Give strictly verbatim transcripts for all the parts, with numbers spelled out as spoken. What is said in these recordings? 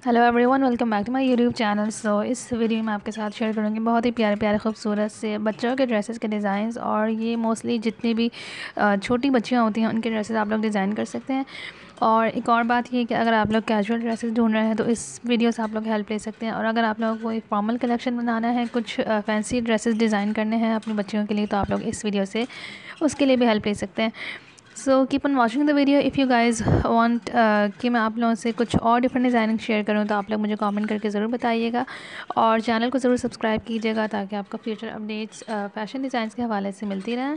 Hello everyone, welcome back to my YouTube channel. So इस video में आपके साथ शेयर करूँगी बहुत ही प्यारे प्यारे खूबसूरत से बच्चों के ड्रेसेस के डिज़ाइंस। और ये मोस्टली जितनी भी अ, छोटी बच्चियाँ होती हैं उनके ड्रेसेस आप लोग डिज़ाइन कर सकते हैं। और एक और बात ये है कि अगर आप लोग कैजुअल ड्रेसेस ढूंढ रहे हैं तो इस वीडियो से आप लोग हेल्प ले सकते हैं। और अगर आप लोगों को एक फॉर्मल कलेक्शन बनाना है, कुछ फैंसी ड्रेसेस डिज़ाइन करने हैं अपनी बच्चियों के लिए, तो आप लोग इस वीडियो से उसके लिए भी हेल्प ले सकते हैं। So keep on watching the video. If you guys want कि मैं आप लोगों से कुछ और डिफरेंट डिज़ाइनिंग शेयर करूं तो आप लोग मुझे कमेंट करके ज़रूर बताइएगा। और चैनल को ज़रूर सब्सक्राइब कीजिएगा ताकि आपको फ्यूचर अपडेट्स फैशन डिज़ाइंस के हवाले से मिलती रहें।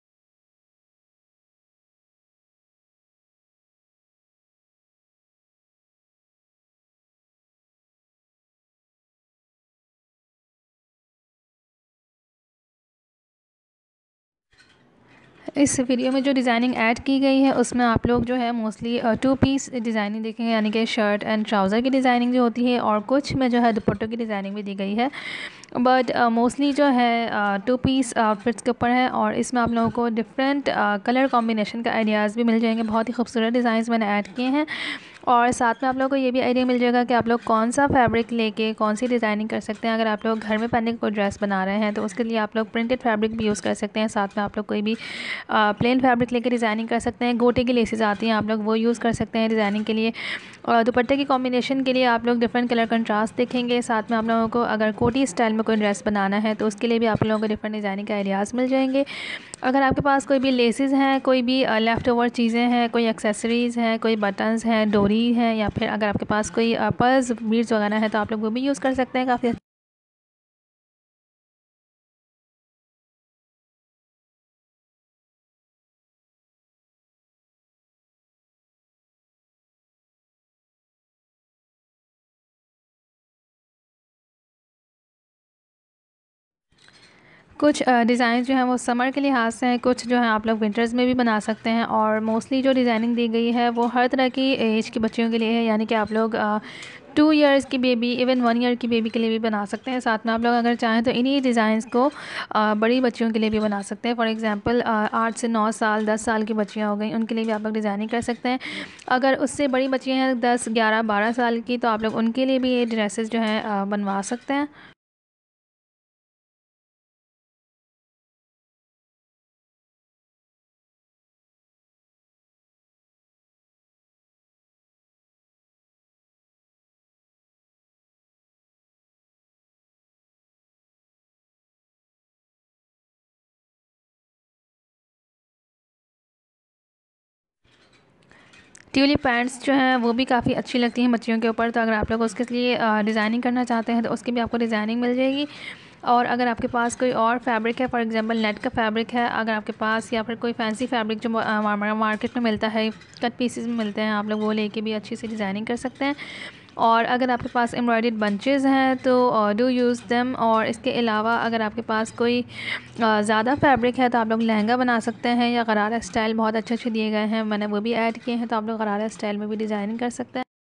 इस वीडियो में जो डिज़ाइनिंग ऐड की गई है उसमें आप लोग जो है मोस्टली टू पीस डिज़ाइनिंग देखेंगे, यानी कि शर्ट एंड ट्राउज़र की डिज़ाइनिंग जो होती है, और कुछ में जो है दुपट्टों की डिज़ाइनिंग भी दी गई है। बट मोस्टली जो है टू पीस आउटफिट्स के ऊपर है। और इसमें आप लोगों को डिफरेंट कलर कॉम्बिनेशन का आइडियाज़ भी मिल जाएंगे। बहुत ही खूबसूरत डिज़ाइंस मैंने ऐड किए हैं। और साथ में आप लोगों को ये भी आइडिया मिल जाएगा कि आप लोग कौन सा फैब्रिक लेके कौन सी डिज़ाइनिंग कर सकते हैं। अगर आप लोग घर में पहनने की कोई ड्रेस बना रहे हैं तो उसके लिए आप लोग प्रिंटेड फैब्रिक भी यूज़ कर सकते हैं। साथ में आप लोग कोई भी प्लेन फैब्रिक लेके डिज़ाइनिंग कर सकते हैं। गोटे की लेसेस आती हैं, आप लोग वो यूज़ कर सकते हैं डिज़ाइनिंग के लिए। और दुपट्टे की कॉम्बिनेशन के लिए आप लोग डिफरेंट कलर कंट्रास्ट देखेंगे। साथ में आप लोगों को अगर कोटी स्टाइल में कोई ड्रेस बनाना है तो उसके लिए भी आप लोगों को डिफरेंट डिज़ाइनिंग के आइडियाज़ मिल जाएंगे। अगर आपके पास कोई भी लेसेस हैं, कोई भी लेफ़्ट ओवर चीज़ें हैं, कोई एक्सेसरीज़ हैं, कोई बटन्स हैं, डोरी है, या फिर अगर आपके पास कोई पर्स बीड्स वगैरह है तो आप लोग वो भी यूज़ कर सकते हैं काफ़ी। कुछ डिज़ाइन जो हैं वो समर के लिहाज से हैं, कुछ जो हैं आप लोग विंटर्स में भी बना सकते हैं। और मोस्टली जो डिज़ाइनिंग दी गई है वो हर तरह की एज की बच्चियों के लिए है, यानी कि आप लोग टू इयर्स की बेबी, इवन वन ईयर की बेबी के लिए भी बना सकते हैं। साथ में आप लोग अगर चाहें तो इन्हीं डिज़ाइंस को अ, बड़ी बच्चियों के लिए भी बना सकते हैं। फॉर एग्जांपल आठ से नौ साल, दस साल की बच्चियां हो गई, उनके लिए भी आप लोग डिज़ाइनिंग कर सकते हैं। अगर उससे बड़ी बच्चियां हैं दस, ग्यारह, बारह साल की, तो आप लोग उनके लिए भी ये ड्रेसेस जो हैं अ, बनवा सकते हैं। ट्यूलिप पैंट्स जो हैं वो भी काफ़ी अच्छी लगती हैं बच्चियों के ऊपर। तो अगर आप लोग उसके लिए डिज़ाइनिंग करना चाहते हैं तो उसकी भी आपको डिज़ाइनिंग मिल जाएगी। और अगर आपके पास कोई और फैब्रिक है, फॉर एग्जांपल नेट का फैब्रिक है अगर आपके पास, या फिर कोई फैंसी फैब्रिक जो मार्केट में मिलता है, कट पीसेस में मिलते हैं, आप लोग वो लेके भी अच्छी सी डिज़ाइनिंग कर सकते हैं। और अगर आपके पास एम्ब्रॉयडर्ड बंचेज़ हैं तो डू यूज़ देम। और इसके अलावा अगर आपके पास कोई ज़्यादा फैब्रिक है तो आप लोग लहंगा बना सकते हैं, या गरारा स्टाइल बहुत अच्छे अच्छे दिए गए हैं, मैंने वो भी ऐड किए हैं, तो आप लोग गरारा स्टाइल में भी डिज़ाइनिंग कर सकते हैं।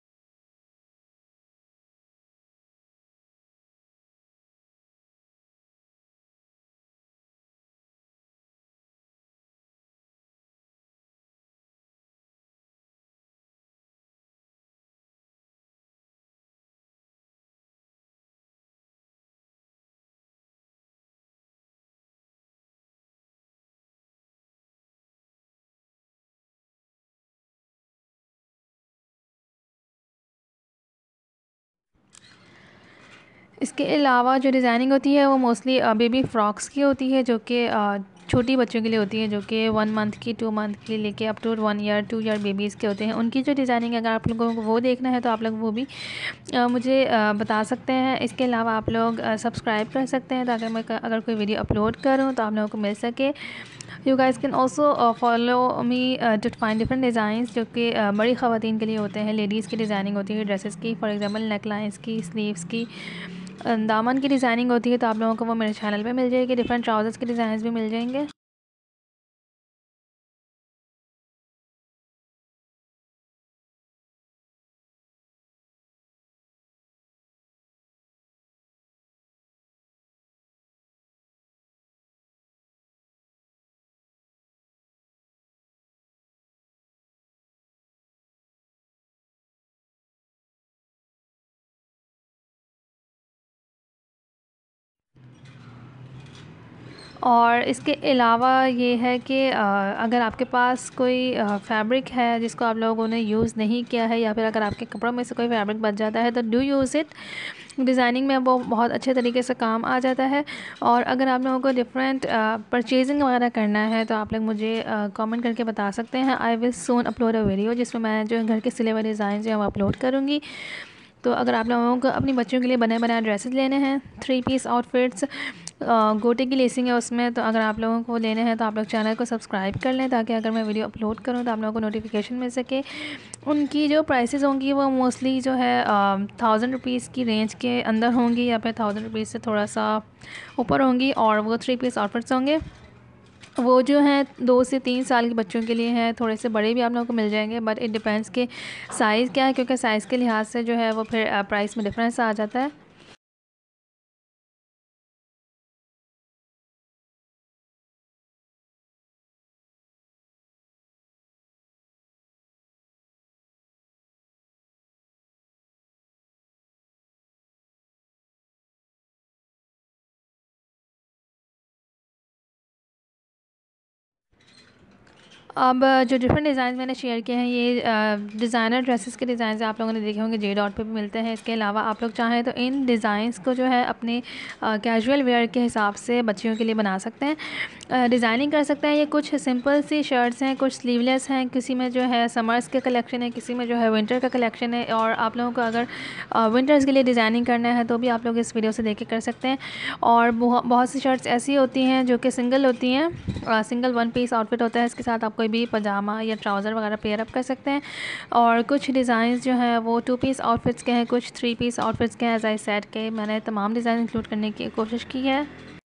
इसके अलावा जो डिज़ाइनिंग होती है वो मोस्टली बेबी फ़्रॉक्स की होती है, जो कि अ, छोटी बच्चों के लिए होती है, जो कि वन मंथ की, टू मंथ की लेके up to one year, two year babies के होते हैं। उनकी जो डिज़ाइनिंग अगर आप लोगों को वो देखना है तो आप लोग वो भी अ, मुझे अ, बता सकते हैं। इसके अलावा आप लोग अ, सब्सक्राइब कर सकते हैं ताकि मैं क- अगर कोई वीडियो अपलोड करूँ तो आप लोगों को मिल सके। You guys can also follow me to find different designs जो कि uh, बड़ी ख़वातीन के लिए होते हैं। लेडीज़ की डिज़ाइनिंग होती है ड्रेसेस की, फॉर एग्जांपल नेक लाइन्स की, स्लीव्स की, अ, दामन की डिज़ाइनिंग होती है, तो आप लोगों को वो मेरे चैनल पे मिल जाएगी। डिफरेंट ट्राउज़र्स के डिज़ाइंस भी मिल जाएंगे। और इसके अलावा ये है कि अगर आपके पास कोई फैब्रिक है जिसको आप लोगों ने यूज़ नहीं किया है, या फिर अगर आपके कपड़ों में से कोई फैब्रिक बच जाता है तो डू यूज़ इट। डिज़ाइनिंग में वो बहुत अच्छे तरीके से काम आ जाता है। और अगर आप लोगों को डिफरेंट परचेजिंग वगैरह करना है तो आप लोग मुझे कमेंट करके बता सकते हैं। I will soon upload a video जिसमें मैं जो घर के सिले हुए डिज़ाइन जो है वो अपलोड करूँगी। तो अगर आप लोगों को अपनी बच्चियों के लिए बने बनाए ड्रेसेस लेने हैं, थ्री पीस आउटफिट्स, गोटे की लेसिंग है उसमें, तो अगर आप लोगों को लेने हैं तो आप लोग चैनल को सब्सक्राइब कर लें, ताकि अगर मैं वीडियो अपलोड करूं तो आप लोगों को नोटिफिकेशन मिल सके। उनकी जो प्राइसेस होंगी वो मोस्टली जो है थाउजेंड रुपीज़ की रेंज के अंदर होंगी, या फिर थाउजेंड रुपीज़ से थोड़ा सा ऊपर होंगी। और वो थ्री पीस आउटफिट्स होंगे, वो जो हैं दो से तीन साल के बच्चों के लिए हैं। थोड़े से बड़े भी आप लोगों को मिल जाएंगे, बट इट डिपेंड्स कि साइज़ क्या है, क्योंकि साइज़ के लिहाज से जो है वो फिर प्राइस में डिफरेंस आ जाता है। अब जो डिफरेंट डिज़ाइन मैंने शेयर किए हैं, ये डिज़ाइनर ड्रेसेस के डिज़ाइन आप लोगों ने देखे होंगे, जे डॉट पे भी मिलते हैं। इसके अलावा आप लोग चाहें तो इन डिज़ाइंस को जो है अपने कैजुअल वेयर के हिसाब से बच्चियों के लिए बना सकते हैं, डिज़ाइनिंग कर सकते हैं। ये कुछ सिंपल सी शर्ट्स हैं, कुछ स्लीवलेस हैं, किसी में जो है समर्स के कलेक्शन है, किसी में जो है विंटर का कलेक्शन है। और आप लोगों को अगर विंटर्स के लिए डिज़ाइनिंग करना है तो भी आप लोग इस वीडियो से देख के कर सकते हैं। और बहुत सी शर्ट्स ऐसी होती हैं जो कि सिंगल होती हैं, सिंगल वन पीस आउटफिट होता है, इसके साथ आप कोई भी पजामा या ट्राउज़र वगैरह पेयर अप कर सकते हैं। और कुछ डिज़ाइंस जो हैं वो टू पीस आउटफिट्स के हैं, कुछ थ्री पीस आउटफिट्स के हैं। एज आई सेड के मैंने तमाम डिज़ाइन इंक्लूड करने की कोशिश की है।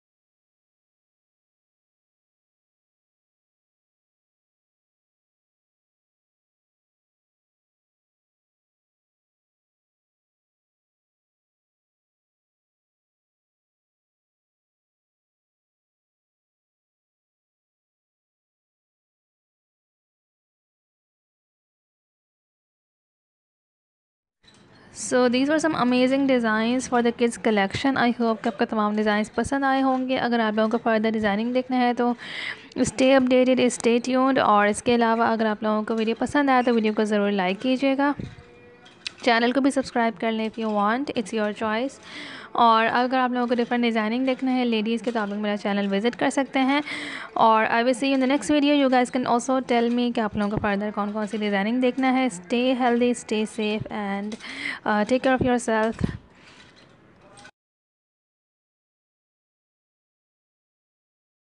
So these were some amazing designs for the kids collection. I hope कि आपको तमाम डिज़ाइंस पसंद आए होंगे। अगर आप लोगों को फर्दर डिज़ाइनिंग देखना है तो स्टे अपडेटेड, स्टे ट्यून्ड। और इसके अलावा अगर आप लोगों को वीडियो पसंद आया तो वीडियो को ज़रूर लाइक कीजिएगा, चैनल को भी सब्सक्राइब कर लें if you want, it's your choice. और अगर आप लोगों को डिफरेंट डिज़ाइनिंग देखना है लेडीज़ के तो आप लोग मेरा चैनल विजिट कर सकते हैं। और I will see you in the next video. You guys can also tell me कि आप लोगों को फर्दर कौन कौन सी डिज़ाइनिंग देखना है। Stay healthy, stay safe and take care of your self.